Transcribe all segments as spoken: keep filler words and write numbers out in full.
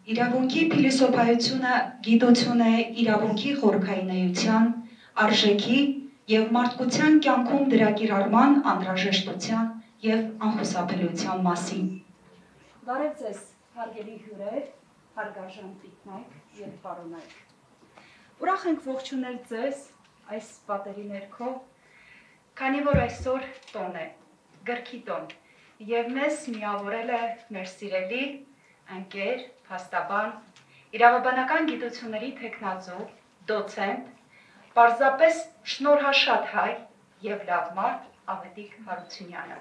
Իրավունքի փիլիսոփայությունը գիտություն է իրավունքի խորքային էության, արժեքի և մարդկության կյանքում դրա կիրառման անհրաժեշտության և անխուսափելիության մասին։ Բարև ձեզ, հարգելի հյուրեր, հարգարժան տիկնայք և պարոնայք։ Ուրախ ենք ողջունել ձեզ այս պատերի ներքո, քանի որ այսօր տոն է, գրքի տոն, և մեզ միավորել է մեր սիրելի ընկեր, փաստաբան, իրավաբանական գիտությունների թեկնածու, դոցենտ, պարզապես շնորհաշատ հայ և լավ մարդ Ավետիք Հարությունյանը։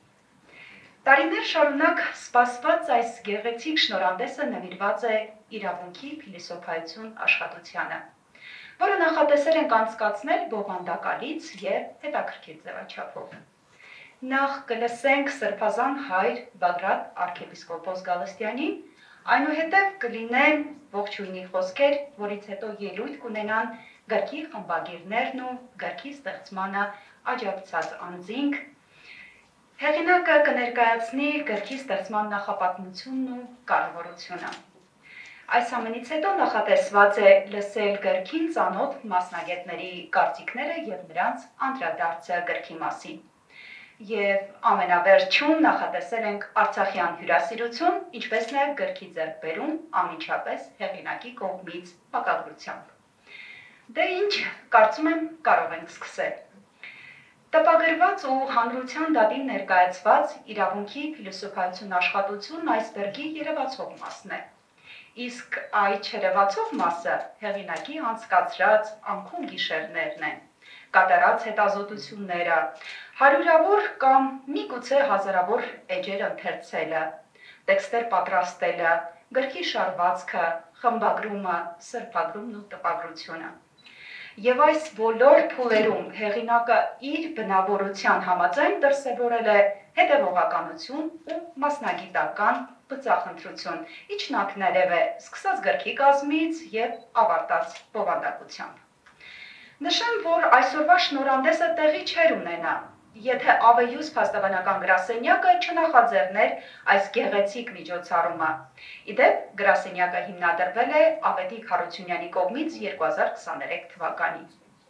Տարիներ շարունակ սպասված այս գեղեցիկ շնորհանդեսը նվիրված է իրավունքի փիլիսոփայություն աշխատությանը, որը նախատեսել ենք անցկացնել բովանդակալից և հետաքրքիր ձևաչափով։ Նախ կլսենք սրբազան հայր Բագրատ արքեպիսկոպոս Գալստյանի, այնուհետև կլինեն ողջույնի խոսքեր, որից հետո ելույթ կունենան գրքի խմբագիրներն ու գրքի ստեղծմանը աջակցած անձինք, հեղինակը կներկայացնի գրքի ստեղծման նախապատմությունն ու կարևորությունը։ Այս ամենից հետո նախատեսված է լսել գրքին ծանոթ մասնագետների կարծիքները և նրանց անդրադարձը գրքի մասին։ Եվ ամենավերջում նախատեսել ենք արցախյան հյուրասիրություն, ինչպես նաև գրքի ձեռքբերում անմիջապես հեղինակի կողմից բակագրությամբ։ Դե ինչ, կարծում եմ կարող ենք սկսել։ Տպագրված ու հանրության դատին ներկայացված իրավունքի փիլիսոփայություն աշխատությունն այսբերգի երևացող մասն է։ Իսկ այ չերևացող մասը հեղինակի անցկացրած անքուն գիշերներն են, կատարած հետազոտությունները, հարյուրավոր կամ միգուցե հազարավոր էջեր ընթերցելը, տեքստեր պատրաստելը, գրքի շարվածքը, խմբագրումը, սրբագրումն ու տպագրությունը։ Եվ այս բոլոր փուլերում հեղինակը իր բնավորության համաձայն դրսևորել է հետևողականություն ու մասնագիտական բծախնդրություն, իջնակներև է սկսած գրքի կազմից և ավարտած բովանդակությամբ։ Նշեմ, որ այսօրվա շնորհանդեսը տեղի չէր ունենա, եթե ավեյուս փաստաբանական գրասենյակը չնախաձեռներ այս գեղեցիկ միջոցառումը։ Իդեպ, գրասենյակը հիմնադրվել է Ավետիք Հարությունյանի կողմից երկու հազար քսաներեք թվականին։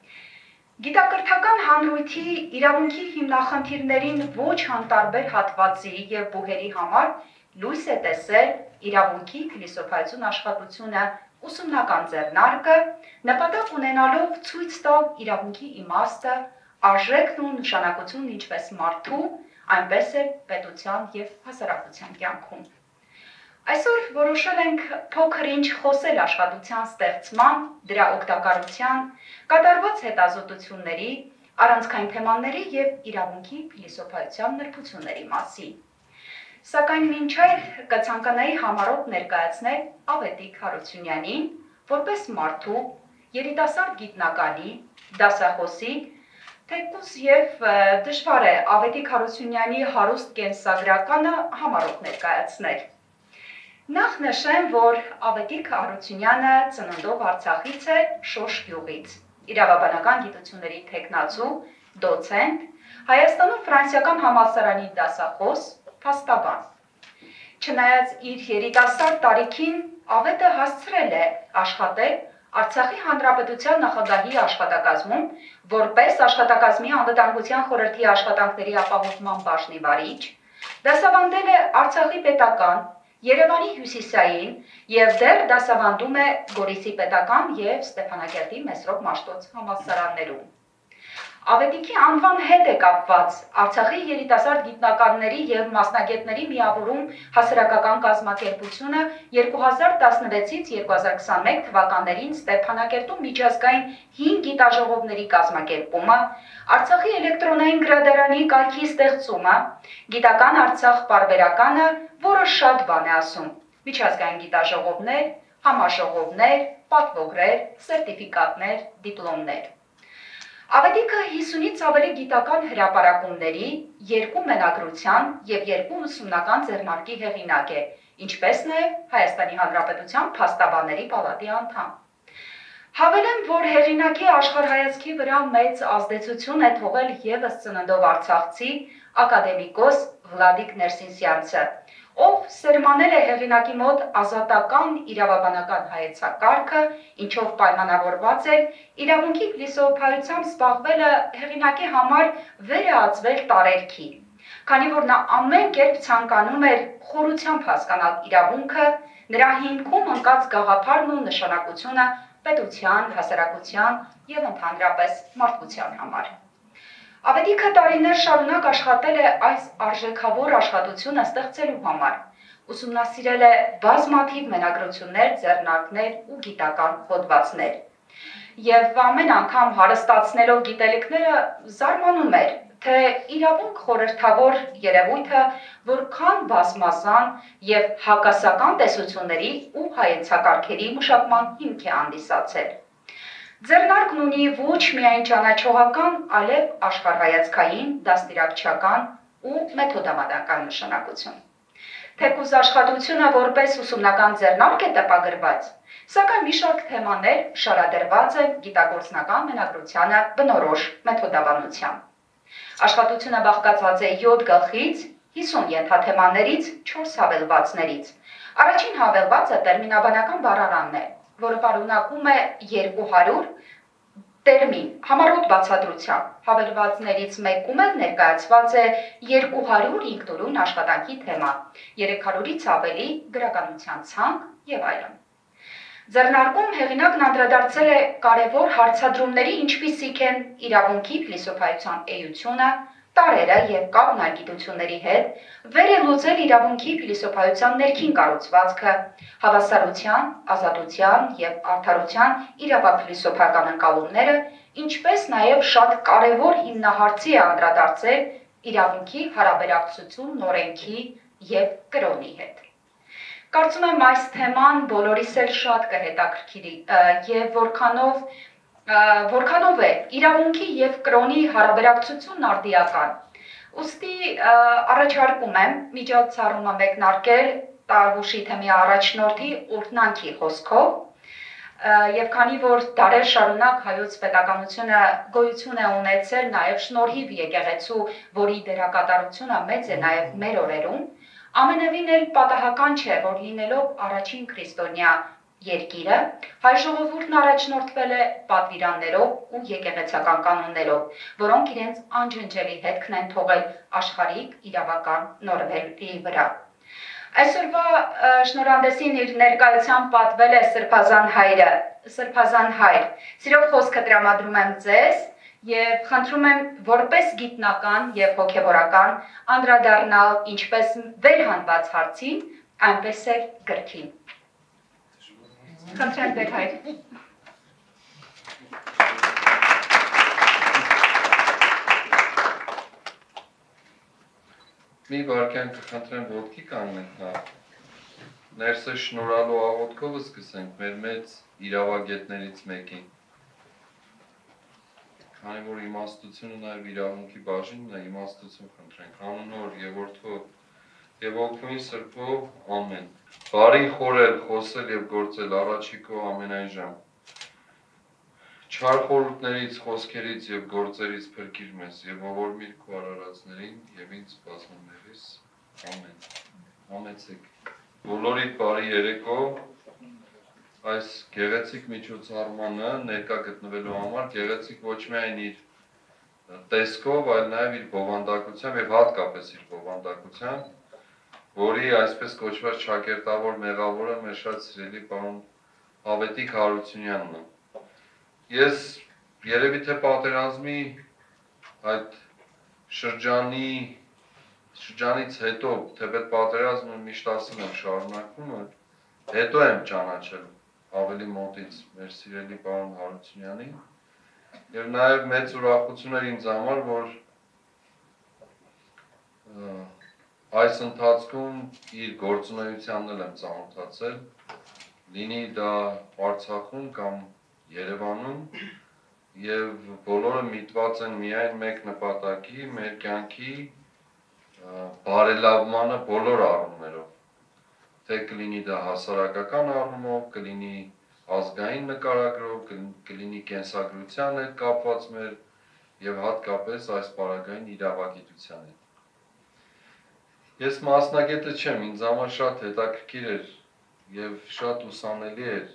Գիտակրթական հանրույթի իրավունքի հիմնախնդիրներին ոչ անտարբեր հատվածի և բուհերի համար լույս է տեսել իրավունքի փիլիսոփայություն աշխատությունը ուսումնական ձեռնարկը, նպատակ ունենալով ցույց տալ իրավունքի իմաստը, արժեքն ու նշանակությունն ինչպես մարդու, այնպես էլ պետության և հասարակության կյանքում։ Այսօր որոշել ենք փոքր-ինչ խոսել աշխատության ստեղծման, դրա օգտակարության, կատարված հետազոտությունների, առանցքային թեմաների և իրավունքի փիլիսոփայության նրբությունների մասին։ Սակայն մինչ այդ կցանկանայի համառոտ ներկայացնել Ավետիք Հարությունյանին, որպես մարդու, երիտասարդ գիտնականի, դասախոսի, թեկուզ և դժվար է Ավետիք Հարությունյանի հարուստ կենսագրականը համառոտ ներկայացնել։ Նախ նշեմ, որ Ավետիք Հարությունյանը ծննդով Արցախից է, Շոշ գյուղից, իրավաբանական գիտությունների թեկնածու, դոցենտ, Հայաստանում Ֆրանսիական համալսարանի դասախոս, փաստաբան։ Չնայած իր երիտասարդ տարիքին Ավետը հասցրել է աշխատել Արցախի Հանրապետության նախագահի աշխատակազմում, որպես աշխատակազմի անվտանգության խորհրդի աշխատանքների ապահովման բաժնի վարիչ, դասավանդել է Արցախի պետական, Երևանի հյուսիսային և դեռ դասավանդում է Գորիսի պետական և Ստեփանակերտի Մեսրոպ Մաշտոց համալսարաններում։ Ավետիքի անվան հետ է կապված Արցախի երիտասարդ գիտնականների և մասնագետների միավորում հասարակական կազմակերպությունը երկու հազար տասնվեցից երկու հազար քսաներեք թվականներին Ստեփանակերտում միջազգային հինգ գիտաժողովների կազմակերպումը, Արցախի էլեկտրոնային գրադարանի կայքի ստեղծումը, Գիտական Արցախ պարբերականը, որը շատ բան է ասում, միջազգային գիտաժողովներ, համաժողովներ, պատվոգրեր, սերտիֆիկատներ, դիպլոմներ։ Ավետիքը հիսունից ավելի գիտական հրապարակումների, երկու մենագրության և երկու ուսումնական ձեռնարկի հեղինակ է, ինչպես նաև Հայաստանի Հանրապետության Փաստաբանների պալատի անդամ։ Հավելեմ, որ հեղինակի աշխարհայացքի վրա մեծ ազդեցություն է թողել ևս ծննդով արցախցի ակադեմիկոս Վլադիկ Ներսիսյանցը, ով սերմանել է հեղինակի մոտ ազատական իրավաբանական հայեցակարգը, ինչով պայմանավորված է իրավունքի փիլիսոփայությամբ զբաղվելը հեղինակի համար վերահացվել տարերքի, քանի որ նա ամեն կերպ ցանկանում էր խորությամբ հասկանալ իրավունքը, նրա հիմքում ընկած գաղափարն ու նշանակությունը պետության, հասարակության եւ ընդհանրապես մարդկության համար։ Ավետիքը տարիներ շարունակ աշխատել է այս արժեքավոր աշխատությունը ստեղծելու համար, ուսումնասիրել է բազմաթիվ մենագրություններ, ձեռնարկներ ու գիտական հոդվածներ։ Եվ ամեն անգամ հարստացնելով գիտելիքները զարմանում էր, թե իրավունք խորհրդավոր երևույթը որքան բազմազան եւ հակասական տեսությունների ու հայեցակարգերի մշակման հիմք է հանդիսացել։ Ձեռնարկն ունի ոչ միայն ճանաչողական, այլև աշխարհայացքային, դաստիարակչական ու մեթոդամատական նշանակություն։ Թեկուզ աշխատությունը որպես ուսումնական ձեռնարկ է տպագրված, սակայն մի շարք թեմաներ շարադրված են գիտագործնական մենագրությանը բնորոշ մեթոդաբանությամբ։ Աշխատությունը բաղկացած է յոթ գլխից, հիսուն ենթաթեմաներից, չորս հավելվածներից։ Առաջին հավելվածը տերմինաբանական բառարանն է, որը պարունակում է երկու հարյուր տերմին համառոտ բացատրությամբ, հավելվածներից մեկում էլ ներկայացված է երկու հարյուր ինքնուրույն աշխատանքի թեմա, երեք հարյուրից ավելի գրականության ցանկ եւ այլն։ Ձեռնարկում հեղինակն անդրադարձել է կարևոր հարցադրումների, ինչպիսիք են իրավունքի փիլիսոփայության էությունը, տարրերը եւ կապն այլ գիտությունների հետ, վեր է լուծել իրավունքի փիլիսոփայության ներքին կառուցվածքը, հավասարության, ազատության եւ արդարության իրավափիլիսոփական ընկալումները, ինչպես նաեւ շատ կարևոր հիմնահարցի է անդրադարձել իրավունքի հարաբերակցությունն օրենքի եւ կրոնի հետ։ Կարծում եմ այս թեման բոլորիս էլ շատ կհետաքրքրի եւ որքանով որքանով է իրավունքի եւ կրոնի հարաբերակցությունն արդիական։ Ուստի առաջարկում եմ միջոցառումը մեկնարկել Տարվուշի թեմի առաջնորդի օրհնանքի խոսքով եւ քանի որ դարեր շարունակ հայոց պետականությունը գոյություն է ունեցել նաեւ շնորհիվ եկեղեցու, որի դերակատարությունը մեծ է նաեւ մեր օրերում, ամենևին էլ պատահական չէ, որ լինելով առաջին քրիստոնյա երկիրը, հայ ժողովուրդն առաջնորդվել է պատվիրաններով ու եկեղեցական կանոններով, որոնք իրենց անջնջելի հետքն են թողել աշխարհիկ իրավական նորմերի վրա։ Այսօրվա շնորհանդեսին իր ներկայությամբ պատվել է Սրբազան հայրը, Սրբազան հայր, սիրով խոսքը տրամադրում եմ ձեզ եւ խնդրում եմ որպես գիտնական եւ հոգեվորական անդրադառնալ ինչպես վերհանված հարցին, այնպես էլ գրքին։ Խնդրեմ ձեր հայր։ Մի վարքյան կխնդրեմ ոտքի կանգնենք նա, ներսը շնորհալու աղոթքով սկսենք մեր մեծ իրավագետներից մեկին, քանի որ իմաստությունը նաև իրավունքի բաժինն է, իմաստություն խնդրենք, անունով եւ որդով եւ օգնույն սրբով, ամեն։ Բարի խորել, խոսել եւ գործել առաջիկո ամենայն ժամ։ Չար խորհուրդներից, խոսքերից եւ գործերից փրկիր մեզ եւ ողորմիր քո արարածներին եւ ինձ բազմումներիս, ամեն։ Համեցեք։ Բոլորիդ բարի երեկո, այս գեղեցիկ միջոցառմանը ներկա գտնվելու համար գեղեցիկ ոչ միայն իր տեսքով, այլ նաեւ իր բովանդակությամբ եւ հատկապես իր բովանդակությամբ, որի այսպես կոչված շակերտավոր մեղավորը մեր շատ սիրելի պարոն Ավետիք Հարությունյանն է։ Ես երևի թե պատերազմի այդ շրջանի շրջանից հետո, թեպետ պատերազմը միշտ ասում եմ շարունակվում է, հետո եմ ճանաչել ավելի մոտից մեր սիրելի պարոն Հարությունյանին եւ նաեւ մեծ ուրախություն էր ինձ համար, որ այս ընթացքում իր գործունեությանն էլ եմ ծանոթացել, լինի դա Արցախում կամ Երևանում եւ բոլորը միտված են միայն մեկ նպատակի, մեր կյանքի բարելավմանը բոլոր առումներով, թե կլինի դա հասարակական առումով, կլինի ազգային նկարագրով, կլինի կենսագրության հետ կապված մեր եւ հատկապես այս պարագային իրավագիտության հետ։ Ես մասնագետը չեմ, ինձ համար շատ հետաքրքիր էր եւ շատ ուսանելի էր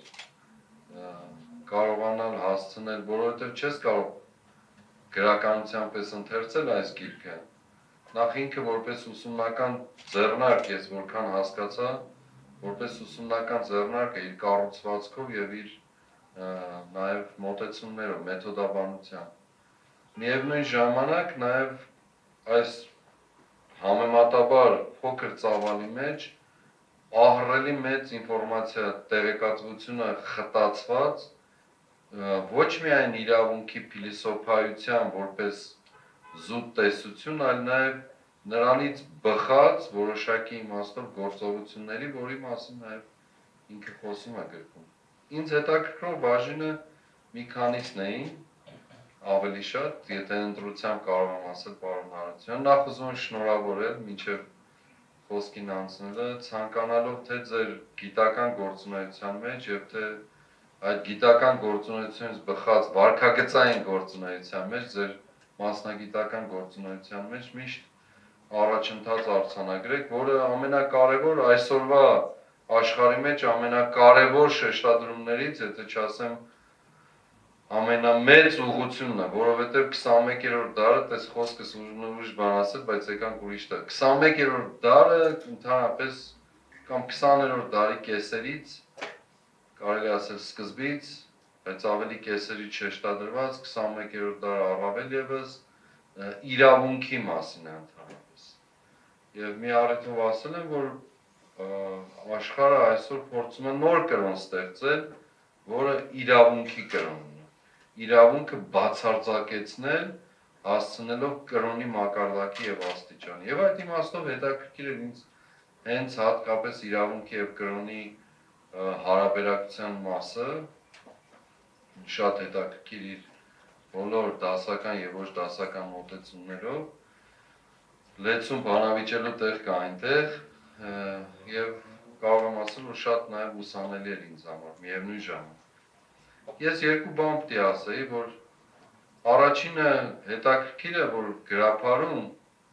կարողանալ հասցնել, որովհետեւ չես կարող գրականության պես ընթերցել այս գիրքը։ Նախ ինքը որպես ուսումնական ձեռնարկ ես որքան հասկացա, որպես ուսումնական ձեռնարկ է իր կառուցվածքով եւ իր նաեւ մոտեցումներով, մեթոդաբանությամբ։ Միևնույն ժամանակ նաեւ այս համեմատաբար փոքր ծավալի մեջ ահռելի մեծ ինֆորմացիա տեղեկատվությունը խտացված ոչ միայն իրավունքի փիլիսոփայության որպես զուտ տեսություն, այլ նաև նրանից բխած որոշակի իմաստով գործողությունների, որի մասին նաև ինքը խոսում է գրքում։ Ինձ հետաքրքրող բաժինը մի քանիսն էին, ավելի շատ, եթե ընտրությամբ կարող եմ ասել պարոն Հարությունյան, նախ ուզում եմ շնորհավորել մինչև խոսքին անցնելը, ցանկանալով թե ձեր գիտական գործունեության մեջ եւ թե այդ գիտական գործունեությունից բխած վարքագծային գործունեության մեջ, ձեր մասնագիտական գործունեության մեջ միշտ առաջընթաց արձանագրեք, որը ամենակարևոր այսօրվա աշխարհի մեջ ամենակարևոր շեշտադրումներից, եթե չասեմ ամենամեծ ուղղությունն է, որովհետև քսանմեկերորդ դարը, տես խոսքս ուրիշ բան ասել, բայց եկանք ուրիշ տեղ։ քսանմեկերորդ դարը ընդհանրապես կամ քսաներորդ դարի կեսերից, կարելի ասել սկզբից, բայց ավելի կեսերից շեշտադրված, քսանմեկերորդ դարը առավել ևս իրավունքի մասին է ընդհանրապես։ Եվ մի առիթով ասել եմ, որ աշխարհը այսօր փորձում է նոր կրոն ստեղծել, որը իրավունքի կրոնն է։ Իրավունքը բացարձակեցնել, հասցնելով կրոնի մակարդակի եւ աստիճանի։ Եվ այդ իմաստով հետաքրքիր է ինձ հենց հատկապես իրավունքի եւ կրոնի հարաբերակցության մասը, շատ հետաքրքիր իր բոլոր դասական եւ ոչ դասական մոտեցումներով, լեցուն բանավիճելու տեղ կա այնտեղ եւ կարող եմ ասել, որ շատ նաեւ ուսանելի էր ինձ համար, միևնույն ժամանակ։ Ես երկու բան պետք է ասեի, որ առաջինը հետաքրքիր է, որ գրափարում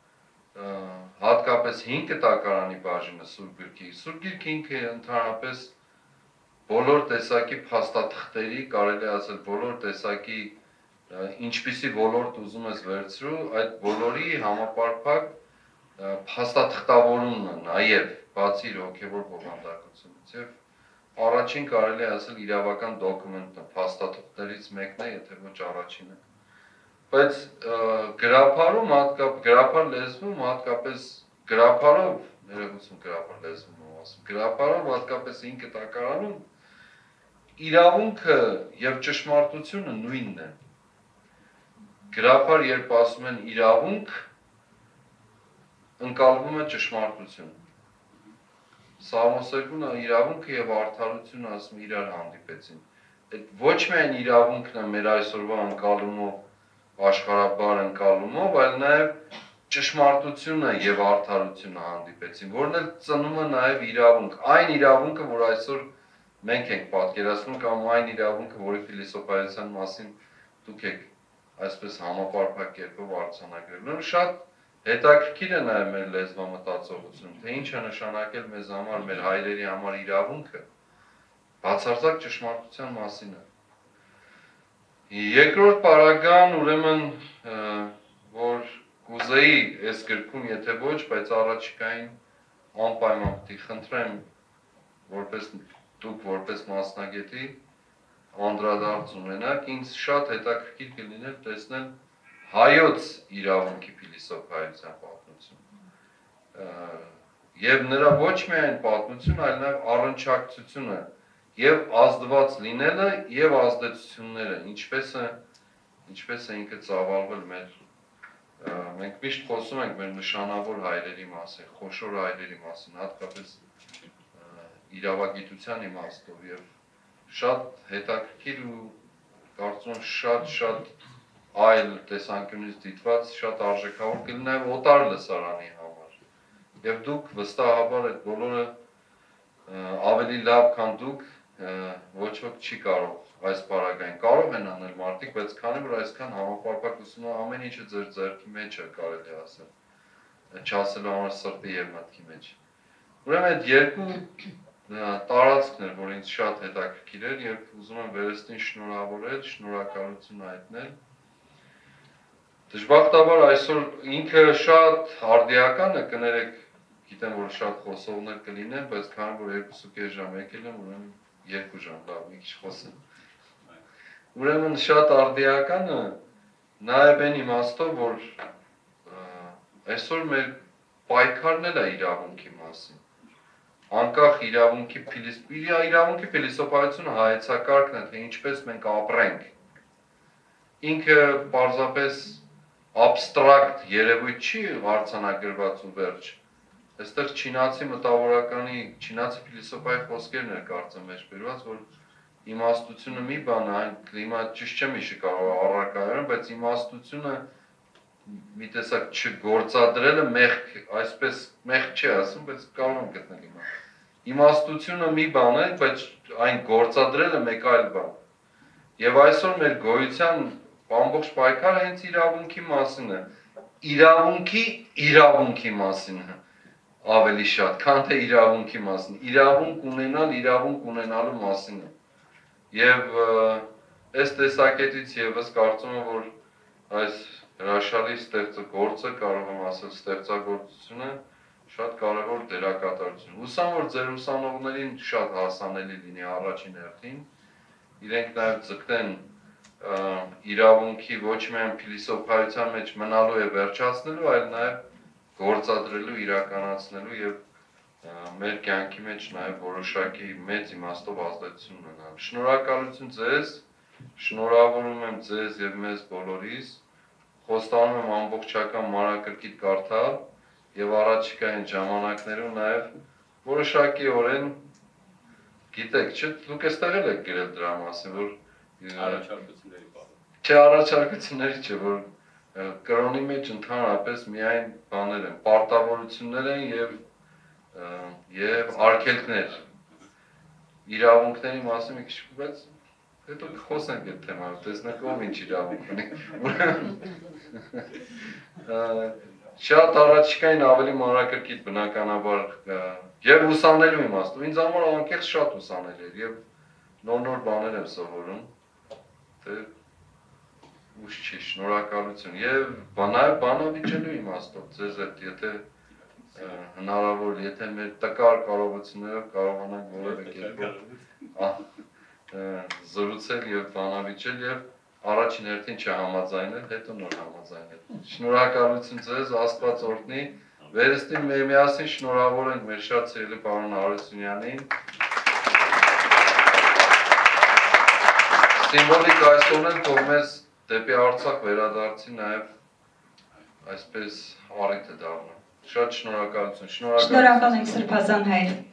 հատկապես հինգ կտակարանի բաժինը Սուրբ գրքի, Սուրբ գիրքը ինքը ընդհանրապես բոլոր տեսակի փաստաթղթերի, կարելի է ասել բոլոր տեսակի ինչպիսի ոլորտ ուզում ես վերցրու, այդ բոլորի համապարփակ փաստաթղթավորումն է նաև բացի իր հոգևոր բովանդակությունից եւ առաջին կարելի է ասել իրավական դոկումենտն է, փաստաթղթերից մեկն է, եթե ոչ առաջինը։ Բայց գրափարում, հատկապես գրափար լեզվում, հատկապես գրափարով, ներողություն գրափար լեզվում եմ ասում, գրափարով հատկապես հինգ կտակարանում իրավունքը եւ ճշմարտությունը նույնն է։ Գրափար երբ ասում են իրավունք, ընկալվում է ճշմարտություն։ Սամոսերգունը իրավունքը եւ արդարությունը ասում իրար հանդիպեցին։ Այդ ոչ միայն իրավունքն է մեր այսօրվա ընկալումով աշխարհաբար ընկալումով, այլ նաեւ ճշմարտությունը եւ արդարությունը հանդիպեցին, որն էլ ծնում է նաեւ իրավունք, այն իրավունքը, որ այսօր մենք ենք պատկերացնում կամ այն իրավունքը, որի փիլիսոփայության մասին դուք եք այսպես համապարփակ կերպով արձանագրել։ Շատ հետաքրքիր է նաև մեր լեզվամտածողությունը, թե ինչ է նշանակել մեզ համար, մեր հայրերի համար իրավունքը, բացարձակ ճշմարտության մասին է։ Երկրորդ պարագան, ուրեմն, որ կուզեի այս գրքում, եթե ոչ, բայց առաջիկային անպայման պիտի խնդրեմ, որպես դուք որպես մասնագետի անդրադարձ ունենաք, ինձ շատ հետաքրքիր կլիներ տեսնել հայոց իրավունքի փիլիսոփայության պատմություն եւ նրա ոչ միայն պատմություն, այլ նաեւ առնչակցությունը եւ ազդված լինելը եւ ազդեցությունները, ինչպես է ինչպես է ինքը ծավալվել մեր մենք միշտ խոսում ենք մեր նշանավոր հայրերի մասին, խոշոր հայրերի մասին, հատկապես իրավագիտության իմաստով եւ շատ հետաքրքիր ու կարծում եմ շատ-շատ այլ տեսանկյունից դիտված շատ արժեքավոր կլինի նաև օտար լսարանի համար։ Եվ դուք վստահաբար այդ բոլորը ավելի լավ, քան դուք ոչ ոք չի կարող այս պարագային։ Կարող են անել մարդիկ, բայց քանի որ այսքան համապարփակ ուսումը ամեն ինչը ձեր ձեռքի մեջ է, կարելի ասել։ չասելու համար սրտի եւ մտքի մեջ։ Ուրեմն այդ երկու տարածքն էր, որ ինձ շատ հետաքրքիր էր եւ ուզում եմ վերստին շնորհավորել, շնորհակալություն հայտնել։ Դժբախտաբար այսօր ինքը շատ արդիական է, կներեք, գիտեմ, որ շատ խոսողներ կլինեն, բայց քանի որ երկուսուկես ժամ եկել եմ, ուրեմն երկու ժամ, լավ, մի քիչ խոսեմ։ Ուրեմն շատ արդիական է, նաև այն իմաստով, որ այսօր մեր պայքարն էլ է իրավունքի մասին։ Անկախ իրավունքի իրավունքի փիլիսոփայությունը հայեցակարգն է, թե ինչպես մենք ապրենք։ Ինքը պարզապես abstract երևույթ չի արձանագրված ու վերջ։ Այստեղ չինացի մտավորականի, չինացի փիլիսոփայի խոսքերն էր կարծեմ մեջ բերված, որ իմաստությունը մի բան է, այն կլիմա ճիշտ չեմ իշի կարող առարկայորեն, բայց իմաստությունը մի տեսակ չգործադրելը մեղք, այսպես մեղք չի ասում, բայց կարող եմ գտնել իմա։ Իմաստությունը մի բան է, բայց այն գործադրելը մեկ այլ բան։ Եվ այսօր մեր գոյության ամբողջ պայքարը հենց իրավունքի մասին է։ Իրավունքի իրավունքի մասին է ավելի շատ, քան թե իրավունքի մասին։ Իրավունք ունենալ, իրավունք ունենալու մասին է։ Եվ այս տեսակետից եւս կարծում եմ, որ այս հրաշալի ստեղծագործը, կարող եմ ասել ստեղծագործությունը, շատ կարևոր դերակատարություն։ Հուսամ, որ ձեր ուսանողներին շատ հասանելի լինի առաջին հերթին, իրենք նաև ձգտեն իրավունքի ոչ միայն փիլիսոփայության մեջ մնալու եւ վերջացնելու, այլ նաեւ գործադրելու, իրականացնելու եւ մեր կյանքի մեջ նաեւ որոշակի մեծ իմաստով ազդեցություն ունենալու։ Շնորհակալություն ձեզ, շնորհավորում եմ ձեզ եւ մեզ բոլորիս, խոստանում եմ ամբողջական մանրակրկիտ կարդալ եւ առաջիկային ժամանակներում նաեւ որոշակիորեն գիտեք, չէ՞, դուք էստեղ եք գրել դրա մասին, որ առաջարկությունների բանը։ Չէ, առաջարկությունների չէ, որ կրոնի մեջ ընդհանրապես միայն բաներ են, պարտավորություններ են եւ եւ արգելքներ։ Իրավունքների մասին մի քիչ, բայց հետո խոսենք այդ թեման, տեսնենք ով ինչ իրավունք ունի։ Շատ առաջիկային ավելի մանրակրկիտ բնականաբար եւ ուսանելու իմաստով։ Ինձ համար անկեղծ շատ ուսանել էր եւ նոր-նոր բաներ եմ սովորում։ Դե ուշ չի, շնորհակալություն եւ բանալ բանավիճելու իմաստով ձեզ հետ, եթե հնարավոր, եթե մեր տկար կարողություններով կարողանանք որևէ կերպով զրուցել եւ բանավիճել եւ առաջին հերթին չհամաձայնել, հետո նոր համաձայնել։ Շնորհակալություն ձեզ, Աստված օրհնի։ Վերստին միասին շնորհավոր ենք մեր շատ սիրելի պարոն Հարությունյանին։ Սիմվոլիկ այսօրն էլ թող մեզ դեպի Արցախ վերադարձի նաև այսպես առիթ է դառնա։ Շատ շնորհակալություն։ Շնորհակալ ենք Սրբազան հայր։